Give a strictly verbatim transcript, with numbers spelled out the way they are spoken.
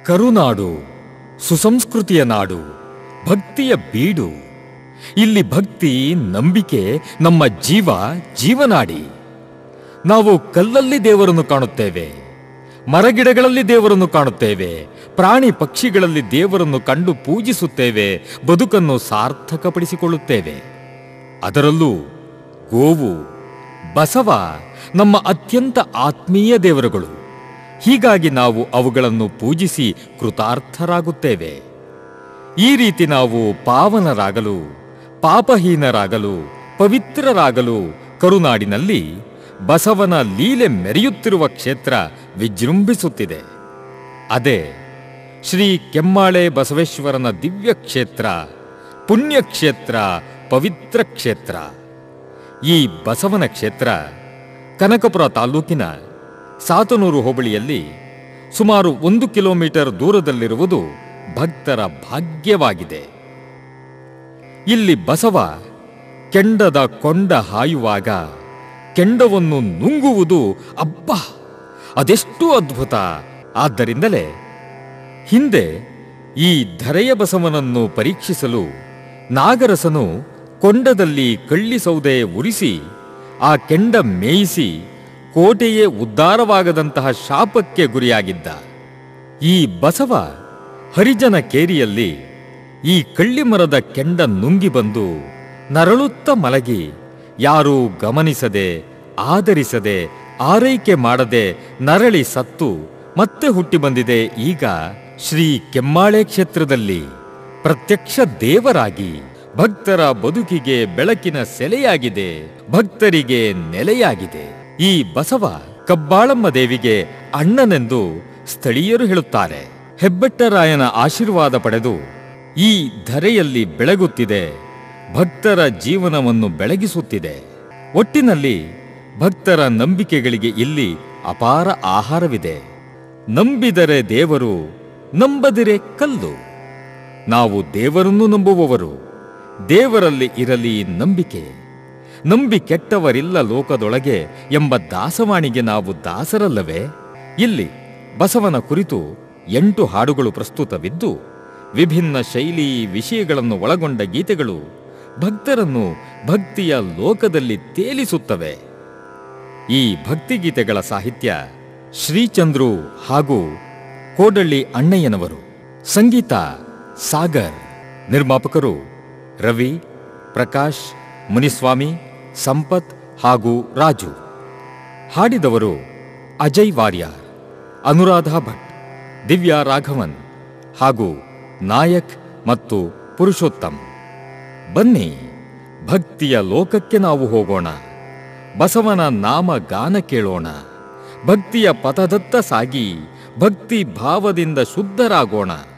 ಕರುನಾಡು, ಸುಸಂಸ್ಕೃತಿಯ ನಾಡು, ಭಕ್ತಿಯ ಬೀಡು. ಇಲ್ಲಿ ಭಕ್ತಿ, ನಂಬಿಕೆ ನಮ್ಮ ಜೀವ, ಜೀವನಾಡಿ. ನಾವು ಕಲ್ಲಲ್ಲಿ ದೇವರನ್ನು ಕಾಣುತ್ತೇವೆ, ಮರಗಿಡಗಳಲ್ಲಿ ದೇವರನ್ನು ಕಾಣುತ್ತೇವೆ, ಪ್ರಾಣಿ ಪಕ್ಷಿಗಳಲ್ಲಿ ದೇವರನ್ನು ಕಂಡು ಪೂಜಿಸುತ್ತೇವೆ, ಬದುಕನ್ನು ಸಾರ್ಥಕಪಡಿಸಿಕೊಳ್ಳುತ್ತೇವೆ. ಅದರಲ್ಲೂ ಗೋವು, ಬಸವ ನಮ್ಮ ಅತ್ಯಂತ ಆತ್ಮೀಯ ದೇವರುಗಳು. ಹೀಗಾಗಿ ನಾವು ಅವುಗಳನ್ನು ಪೂಜಿಸಿ ಕೃತಾರ್ಥರಾಗುತ್ತೇವೆ. ಈ ರೀತಿ ನಾವು ಪಾವನರಾಗಲು, ಪಾಪಹೀನರಾಗಲು, ಪವಿತ್ರರಾಗಲು ಕರುನಾಡಿನಲ್ಲಿ ಬಸವನ ಲೀಲೆ ಮೆರೆಯುತ್ತಿರುವ ಕ್ಷೇತ್ರ ವಿಜೃಂಭಿಸುತ್ತಿದೆ. ಅದೇ ಶ್ರೀ ಕೆಮ್ಮಾಳೆ ಬಸವೇಶ್ವರನ ದಿವ್ಯ ಕ್ಷೇತ್ರ, ಪುಣ್ಯಕ್ಷೇತ್ರ, ಪವಿತ್ರ ಕ್ಷೇತ್ರ. ಈ ಬಸವನ ಕ್ಷೇತ್ರ ಕನಕಪುರ ತಾಲೂಕಿನ ಸಾತನೂರು ಹೋಬಳಿಯಲ್ಲಿ ಸುಮಾರು ಒಂದು ಕಿಲೋಮೀಟರ್ ದೂರದಲ್ಲಿರುವುದು ಭಕ್ತರ ಭಾಗ್ಯವಾಗಿದೆ. ಇಲ್ಲಿ ಬಸವ ಕೆಂಡದ ಕೊಂಡ ಹಾಯುವಾಗ ಕೆಂಡವನ್ನು ನುಂಗುವುದು ಅಬ್ಬಾ ಅದೆಷ್ಟು ಅದ್ಭುತ! ಆದ್ದರಿಂದಲೇ ಹಿಂದೆ ಈ ಧರೆಯ ಬಸವನನ್ನು ಪರೀಕ್ಷಿಸಲು ನಾಗರಸನು ಕೊಂಡದಲ್ಲಿ ಕಳ್ಳಿಸೌದೆ ಉರಿಸಿ ಆ ಕೆಂಡ ಮೇಯಿಸಿ ಕೋಟೆಯೇ ಉದ್ಧಾರವಾಗದಂತಹ ಶಾಪಕ್ಕೆ ಗುರಿಯಾಗಿದ್ದ. ಈ ಬಸವ ಹರಿಜನ ಕೇರಿಯಲ್ಲಿ ಈ ಕಳ್ಳಿಮರದ ಕೆಂಡ ನುಂಗಿ ಬಂದು ನರಳುತ್ತ ಮಲಗಿ ಯಾರೂ ಗಮನಿಸದೆ, ಆದರಿಸದೆ, ಆರೈಕೆ ಮಾಡದೆ ನರಳಿ ಸತ್ತು ಮತ್ತೆ ಹುಟ್ಟಿ ಬಂದಿದೆ. ಈಗ ಶ್ರೀ ಕೆಮ್ಮಾಳೆ ಕ್ಷೇತ್ರದಲ್ಲಿ ಪ್ರತ್ಯಕ್ಷ ದೇವರಾಗಿ ಭಕ್ತರ ಬದುಕಿಗೆ ಬೆಳಕಿನ ಸೆಲೆಯಾಗಿದೆ, ಭಕ್ತರಿಗೆ ನೆಲೆಯಾಗಿದೆ. ಈ ಬಸವ ಕಬ್ಬಾಳಮ್ಮ ದೇವಿಗೆ ಅಣ್ಣನೆಂದು ಸ್ಥಳೀಯರು ಹೇಳುತ್ತಾರೆ. ಹೆಬ್ಬೆಟ್ಟರಾಯನ ಆಶೀರ್ವಾದ ಪಡೆದು ಈ ಧರೆಯಲ್ಲಿ ಬೆಳಗುತ್ತಿದೆ, ಭಕ್ತರ ಜೀವನವನ್ನು ಬೆಳಗಿಸುತ್ತಿದೆ. ಒಟ್ಟಿನಲ್ಲಿ ಭಕ್ತರ ನಂಬಿಕೆಗಳಿಗೆ ಇಲ್ಲಿ ಅಪಾರ ಆಹಾರವಿದೆ. ನಂಬಿದರೆ ದೇವರು, ನಂಬದಿರೆ ಕಲ್ಲು. ನಾವು ದೇವರನ್ನು ನಂಬುವವರು. ದೇವರಲ್ಲಿ ಇರಲಿ ನಂಬಿಕೆ. ನಂಬಿ ಕೆಟ್ಟವರಿಲ್ಲ ಲೋಕದೊಳಗೆ ಎಂಬ ದಾಸವಾಣಿಗೆ ನಾವು ದಾಸರಲ್ಲವೇ? ಇಲ್ಲಿ ಬಸವನ ಕುರಿತು ಎಂಟು ಹಾಡುಗಳು ಪ್ರಸ್ತುತವಿದ್ದು, ವಿಭಿನ್ನ ಶೈಲಿ ವಿಷಯಗಳನ್ನು ಒಳಗೊಂಡ ಗೀತೆಗಳು ಭಕ್ತರನ್ನು ಭಕ್ತಿಯ ಲೋಕದಲ್ಲಿ ತೇಲಿಸುತ್ತವೆ. ಈ ಭಕ್ತಿಗೀತೆಗಳ ಸಾಹಿತ್ಯ ಶ್ರೀಚಂದ್ರು ಹಾಗೂ ಕೋಡಳ್ಳಿ ಅಣ್ಣಯ್ಯನವರು. ಸಂಗೀತ ಸಾಗರ್. ನಿರ್ಮಾಪಕರು ರವಿ, ಪ್ರಕಾಶ್, ಮುನಿಸ್ವಾಮಿ, ಸಂಪತ್ ಹಾಗೂ ರಾಜು. ಹಾಡಿದವರು ಅಜಯ್ ವಾರ್ಯಾರ್, ಅನುರಾಧ ಭಟ್, ದಿವ್ಯಾ ರಾಘವನ್ ಹಾಗೂ ನಾಯಕ್ ಮತ್ತು ಪುರುಷೋತ್ತಮ್. ಬನ್ನಿ, ಭಕ್ತಿಯ ಲೋಕಕ್ಕೆ ನಾವು ಹೋಗೋಣ. ಬಸವನ ನಾಮ ಗಾನ ಕೇಳೋಣ. ಭಕ್ತಿಯ ಪಥದತ್ತ ಸಾಗಿ ಭಕ್ತಿ ಭಾವದಿಂದ ಶುದ್ಧರಾಗೋಣ.